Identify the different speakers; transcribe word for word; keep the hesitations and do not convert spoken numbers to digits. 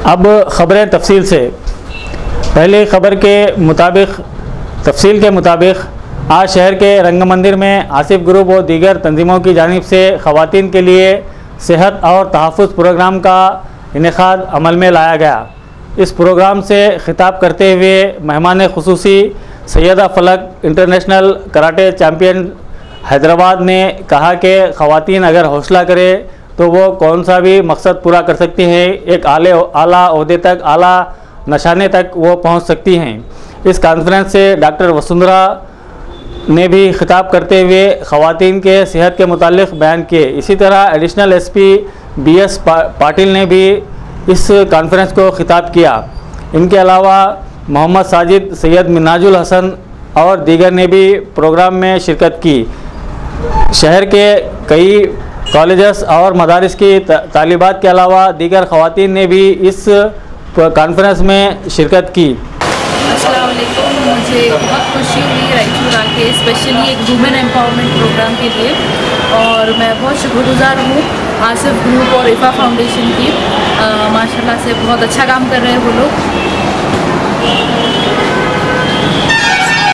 Speaker 1: अब ख़बरें तफसील से। पहली ख़बर के मुताबिक तफसील के मुताबिक आज शहर के रंग मंदिर में आसिफ ग्रुप और दीगर तंजीमों की जानिब से ख़वातीन के लिए सेहत और तहफ़्फ़ुज़ प्रोग्राम का इनेकाद अमल में लाया गया। इस प्रोग्राम से खिताब करते हुए मेहमान खुसूसी सैयदा फलक इंटरनेशनल कराटे चैम्पियन हैदराबाद ने कहा कि ख़वातीन अगर हौसला करे तो वो कौन सा भी मकसद पूरा कर सकती हैं, एक आले आला ओहदे तक, आला नशाने तक वो पहुंच सकती हैं। इस कॉन्फ्रेंस से डॉक्टर वसुंधरा ने भी खिताब करते हुए ख़वातीन के सेहत के मुतालिक बयान किए। इसी तरह additional SP B S Patil ने भी इस कॉन्फ्रेंस को खिताब किया। इनके अलावा मोहम्मद साजिद, सैयद मिन्हाजुल हसन और दीगर ने भी प्रोग्राम में शिरकत की। शहर के कई कॉलेजेस और मदारिस की तालिबात के अलावा दीगर ख़वातीन ने भी इस कॉन्फ्रेंस में शिरकत की।
Speaker 2: अस्सलाम वालेकुम। मुझे बहुत खुशी हुई रायचूर आके, स्पेशली एक वुमेन एम्पावरमेंट प्रोग्राम के लिए, और मैं बहुत शुक्रगुजार हूँ आसिफ ग्रुप और इफ़ा फाउंडेशन की। माशाल्लाह से बहुत अच्छा काम कर रहे हैं वो लोग।